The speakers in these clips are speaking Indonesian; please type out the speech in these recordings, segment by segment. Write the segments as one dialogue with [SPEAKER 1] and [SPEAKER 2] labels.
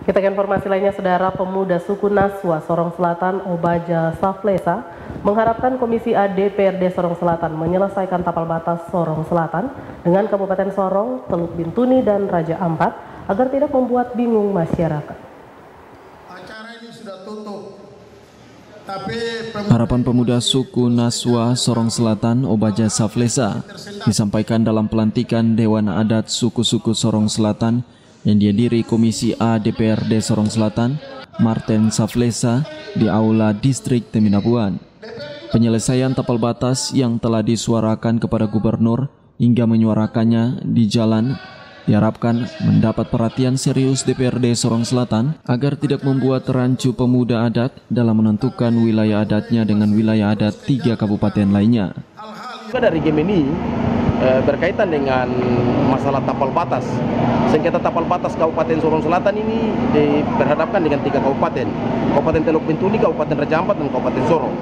[SPEAKER 1] Kita ke informasi lainnya, Saudara. Pemuda suku Naswa Sorong Selatan Obaja Saflesa mengharapkan Komisi A DPRD Sorong Selatan menyelesaikan tapal batas Sorong Selatan dengan Kabupaten Sorong, Teluk Bintuni, dan Raja Ampat agar tidak membuat bingung masyarakat.
[SPEAKER 2] Acara ini sudah tutup.
[SPEAKER 3] Harapan pemuda suku Naswa Sorong Selatan Obaja Saflesa disampaikan dalam pelantikan Dewan Adat suku-suku Sorong Selatan yang dihadiri Komisi A DPRD Sorong Selatan Martin Saflesa di Aula Distrik Teminapuan. Penyelesaian tapal batas yang telah disuarakan kepada gubernur hingga menyuarakannya di jalan diharapkan mendapat perhatian serius DPRD Sorong Selatan agar tidak membuat rancu pemuda adat dalam menentukan wilayah adatnya dengan wilayah adat 3 kabupaten lainnya.
[SPEAKER 4] Dari game ini berkaitan dengan masalah tapal batas. Sengketa tapal batas Kabupaten Sorong Selatan ini berhadapkan dengan 3 kabupaten. Kabupaten Teluk Bintuni, Kabupaten Raja Ampat, dan Kabupaten Sorong.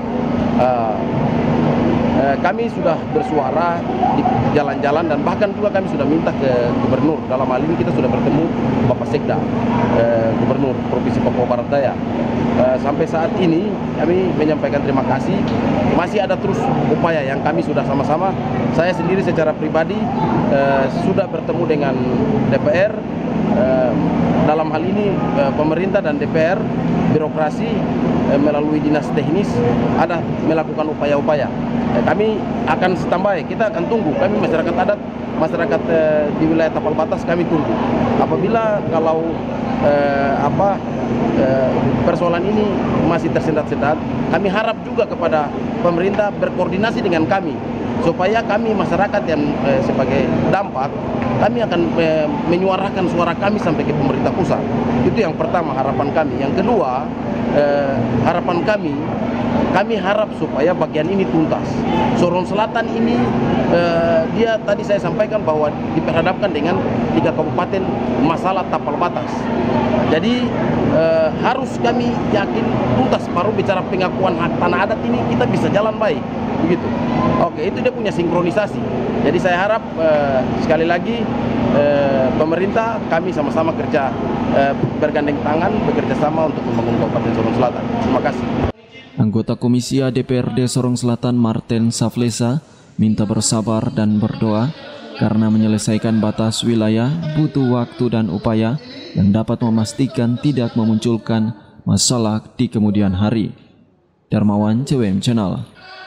[SPEAKER 4] Kami sudah bersuara di jalan-jalan dan bahkan juga kami sudah minta ke gubernur. Dalam hal ini kita sudah bertemu Bapak Sekda, Gubernur Provinsi Papua Barat Daya. Sampai saat ini kami menyampaikan terima kasih. Masih ada terus upaya yang kami sudah sama-sama. Saya sendiri secara pribadi sudah bertemu dengan DPR. Dalam hal ini pemerintah dan DPR, birokrasi melalui dinas teknis ada melakukan upaya-upaya. Kami akan standby, kita akan tunggu. Kami masyarakat adat, masyarakat di wilayah tapal batas kami tunggu. Apabila kalau persoalan ini masih tersendat-sendat, kami harap juga kepada pemerintah berkoordinasi dengan kami supaya kami masyarakat yang sebagai dampak, kami akan menyuarakan suara kami sampai ke pemerintah pusat. Itu yang pertama harapan kami. Yang kedua, harapan kami harap supaya bagian ini tuntas. Sorong Selatan ini dia tadi saya sampaikan bahwa diperhadapkan dengan 3 kabupaten masalah tapal batas. Jadi harus kami yakin tuntas baru bicara pengakuan hak tanah adat ini kita bisa jalan baik. Begitu. Oke, itu dia punya sinkronisasi. Jadi saya harap sekali lagi pemerintah kami sama-sama kerja bergandeng tangan, bekerja sama untuk membangun Kabupaten Sorong Selatan. Terima kasih.
[SPEAKER 3] Anggota Komisi A DPRD Sorong Selatan Martin Saflesa minta bersabar dan berdoa karena menyelesaikan batas wilayah butuh waktu dan upaya yang dapat memastikan tidak memunculkan masalah di kemudian hari. Darmawan, CWM Channel.